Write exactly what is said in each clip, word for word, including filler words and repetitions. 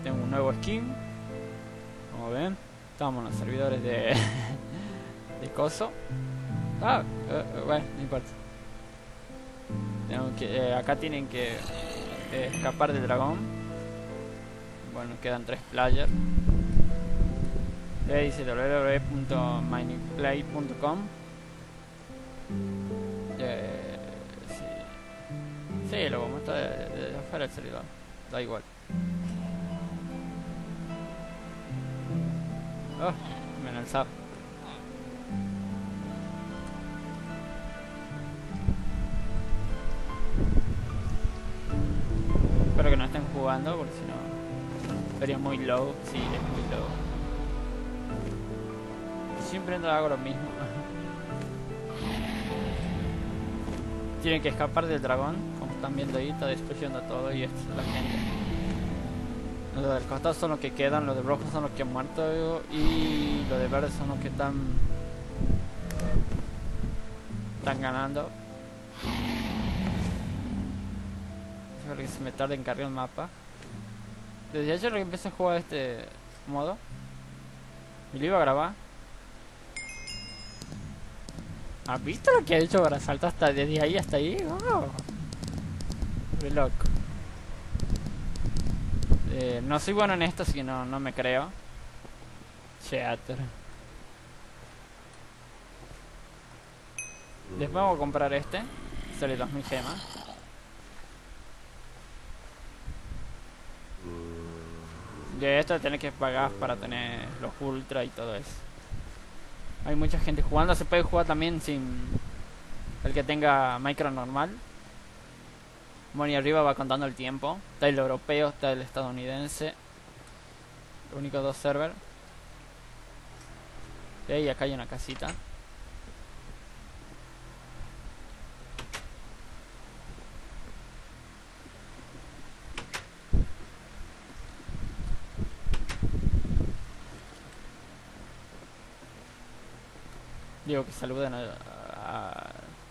tengo un nuevo skin. Como ven, estamos en los servidores de de coso. Ah, uh, uh, bueno, no importa. Tengo que, eh, acá tienen que eh, escapar del dragón. Bueno, quedan tres players. Le dice w w w punto mineplay punto com. Eh, sí. Sí, lo vamos a estar de, de afuera del servidor. Da igual. Oh, me han alzado. Espero que no estén jugando porque si no sería muy low. Sí, es muy low. Siempre hago lo mismo. Tienen que escapar del dragón. Como están viendo ahí, está destruyendo todo. Y esto es la gente. Los del costado son los que quedan. Los de rojo son los que han muerto. Y los de verde son los que están Están ganando. Espero que se me tarde en cargar el mapa. Desde ayer que empecé a jugar este modo y lo iba a grabar. ¿Has visto lo que ha hecho para saltar hasta desde ahí hasta ahí? Oh, re loco. Eh, no soy bueno en esto, así que no, no me creo. Cheater. Después vamos a comprar este. Sale dos mil gemas. De esto tenés que pagar para tener los ultra y todo eso. Hay mucha gente jugando. Se puede jugar también sin el que tenga micro normal. Bueno, y arriba va contando el tiempo. Está el europeo, está el estadounidense. Los únicos dos servers. Y acá hay una casita. Digo que saluden a, a,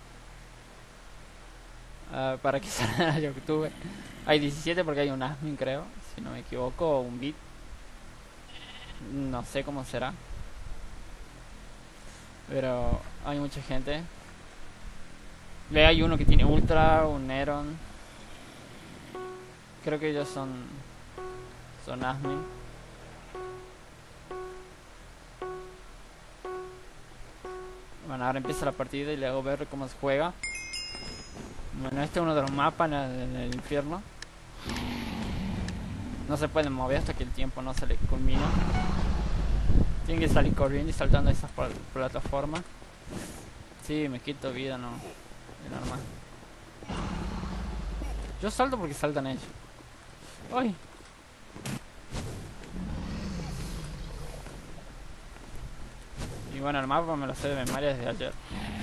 a para que salgan a YouTube. Hay diecisiete porque hay un admin, creo, si no me equivoco, o un bit. No sé cómo será, pero hay mucha gente. Le hay uno que tiene ultra, un Neron. Creo que ellos son son admin. Bueno, ahora empieza la partida y le hago ver cómo se juega. Bueno, este es uno de los mapas en el, en el infierno. No se pueden mover hasta que el tiempo no se le culmina. Tienen que salir corriendo y saltando esas plataformas. Sí, me quito vida, no. Es normal. Yo salto porque saltan ellos. ¡Ay! Y bueno, el mapa me lo sé de memoria desde ayer.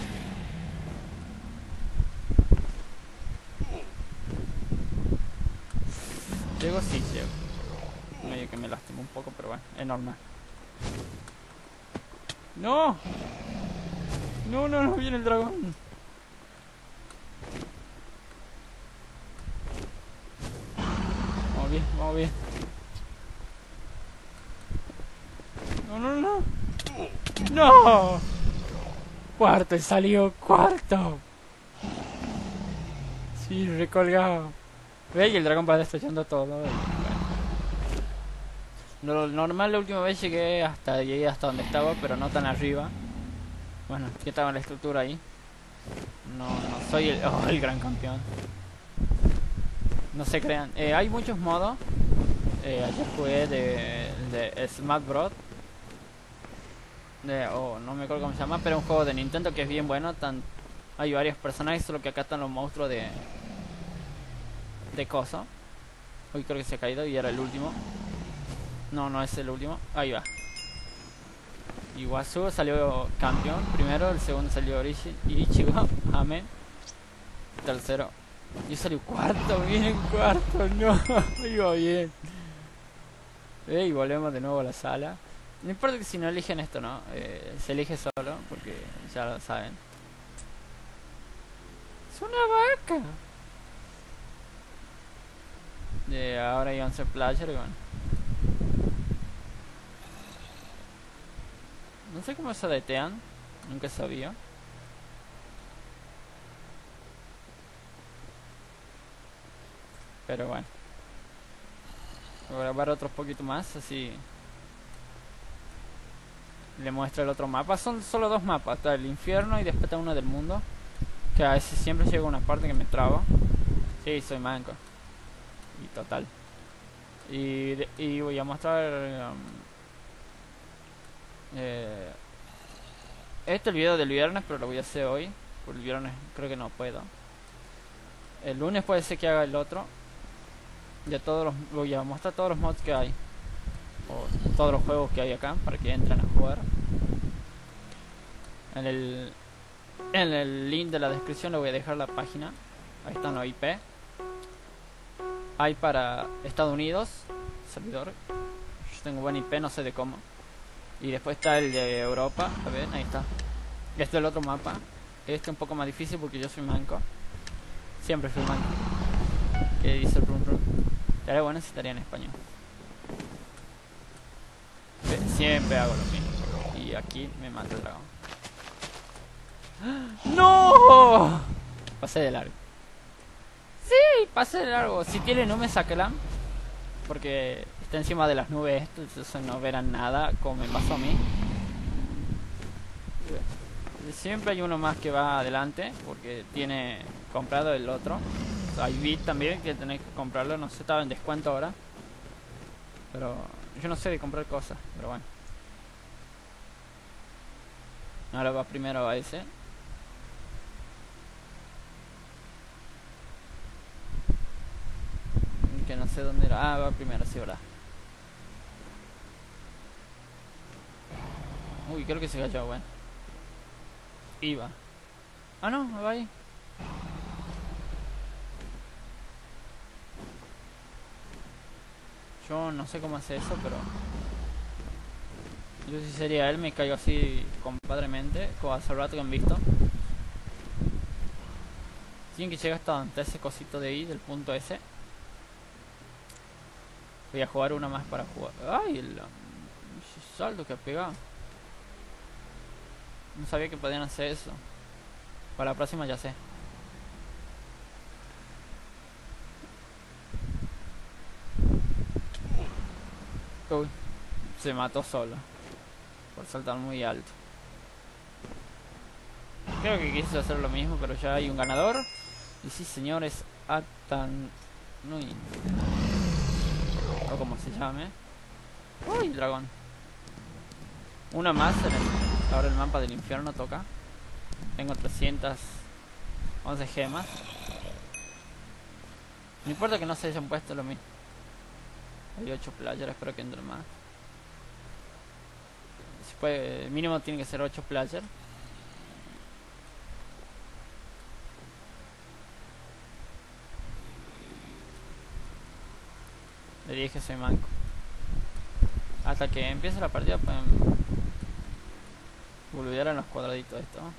Llego, sí, llego. Medio que me lastimo un poco, pero bueno, es normal. ¡No! No, no, no viene el dragón. Vamos bien, vamos bien. No, no, no. ¡No! Cuarto, y salió cuarto. Sí, recolgado. Ve, y el dragón va destruyendo todo. Bueno. Lo normal, la última vez llegué hasta llegué hasta donde estaba, pero no tan arriba. Bueno, que estaba en la estructura ahí. No, no soy el, oh, el gran campeón. No se crean. Eh, hay muchos modos. Eh, ayer jugué de, de Smash Bros. De, oh, no me acuerdo cómo se llama, pero es un juego de Nintendo que es bien bueno. Tan, hay varios personajes, solo que acá están los monstruos de de coso. Hoy creo que se ha caído y era el último. No, no es el último. Ahí va. Iguazu salió campeón primero, el segundo salió Orishi, Ichigo, Amén. Tercero. Yo salí cuarto, bien cuarto, no, iba bien. Eh, y volvemos de nuevo a la sala. No importa que si no eligen esto, no, eh, se elige solo, porque ya lo saben. Es una vaca. Eh, ahora hay once players y bueno. No sé cómo se detean. Nunca sabía. Pero bueno. Voy a grabar otros poquito más, así le muestro el otro mapa. Son solo dos mapas, está el infierno y después está uno del mundo. Que a veces siempre llega una parte que me traba. Sí, soy manco. Y total. Y, de, y voy a mostrar... Um, eh, este es el video del viernes, pero lo voy a hacer hoy. Por el viernes creo que no puedo. El lunes puede ser que haga el otro. De todos los, voy a mostrar todos los mods que hay. O todos los juegos que hay acá para que entren a jugar. En el, en el link de la descripción le voy a dejar la página. Ahí están los I P. Hay para Estados Unidos, servidor. Yo tengo buen I P, no sé de cómo. Y después está el de Europa. A ver, ahí está. Este es el otro mapa. Este es un poco más difícil porque yo soy manco. Siempre fui manco. ¿Qué dice el run run? Estaría bueno si estaría en español. Siempre hago lo mismo. Y aquí me mata el dragón. ¡No! Pasé de largo. Sí, pasé de largo. Si tiene no me saquelan. Porque está encima de las nubes esto, entonces no verán nada como me pasó a mí. Siempre hay uno más que va adelante porque tiene comprado el otro. O sea, hay bit también que tenés que comprarlo, no sé, estaba en descuento ahora. Pero yo no sé de comprar cosas, pero bueno. Ahora va primero a ese. Que no sé dónde era. Ah, va primero, sí, ¿verdad? Uy, creo que se cayó, bueno. Iba. Ah, no, va ahí. Yo no sé cómo hace eso, pero... Yo si sería él, me caigo así compadremente, como hace rato que han visto. Tienen que llegar hasta donde ese cosito de ahí, del punto ese. Voy a jugar una más para jugar. ¡Ay! El salto que ha pegado. No sabía que podían hacer eso. Para la próxima ya sé. Uy, se mató solo. Por saltar muy alto. Creo que quise hacer lo mismo, pero ya hay un ganador. Y sí, señores, Atan... Uy. O como se llame. Uy, dragón. Una más en el... Ahora el mapa del infierno toca. Tengo trescientas once gemas. No importa que no se hayan puesto lo mismo. Hay ocho players, espero que entren más. Si puede, el mínimo tiene que ser ocho players. Le dije que soy manco. Hasta que empiece la partida pueden volver a los cuadraditos de esto.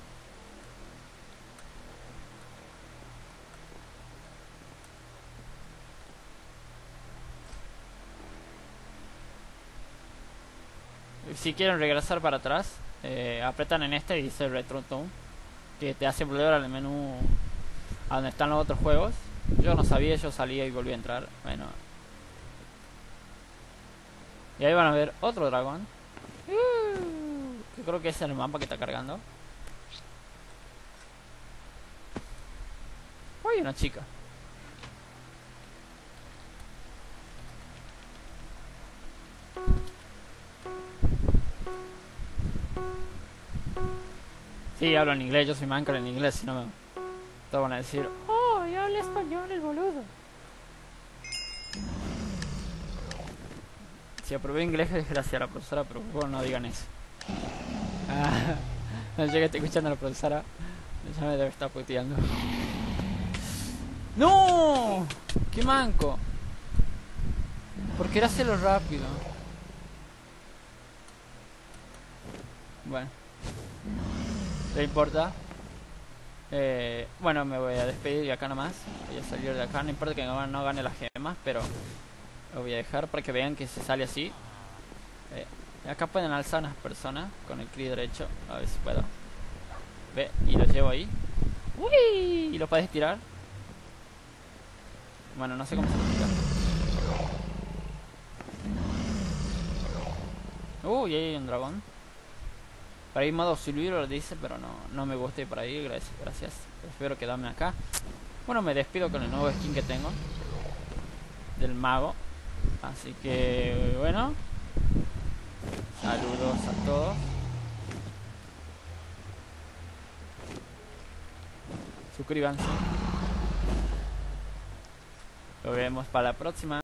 Si quieren regresar para atrás, eh, apretan en este y dice Retro Town, que te hace volver al menú a donde están los otros juegos. Yo no sabía, yo salía y volví a entrar. Bueno. Y ahí van a ver otro dragón. Uh, que creo que es el mapa que está cargando. Uy, una chica. Sí, hablo en inglés, yo soy manco en inglés, si no me... Todos van a decir, oh, ya habla español el boludo. Si aprobé inglés es gracias a la profesora, pero por favor no digan eso. Ah, no sé que estoy escuchando a la profesora, ya me debe estar puteando. ¡No! ¡Qué manco! ¿Por qué era hacerlo rápido? Bueno. No importa. Eh, bueno, me voy a despedir de acá nomás. Voy a salir de acá. No importa que no, no gane las gemas, pero lo voy a dejar para que vean que se sale así. Eh, Y acá pueden alzar unas personas con el clic derecho. A ver si puedo. Ve, y lo llevo ahí. ¡Uy! Y lo puedes tirar. Bueno, no sé cómo se tira. Uy, ahí hay un dragón. Para ir modo silviro dice, pero no, no me gusta ir por ahí, gracias, gracias. Prefiero quedarme acá. Bueno, me despido con el nuevo skin que tengo del mago. Así que, bueno. Saludos a todos. Suscríbanse. Nos vemos para la próxima.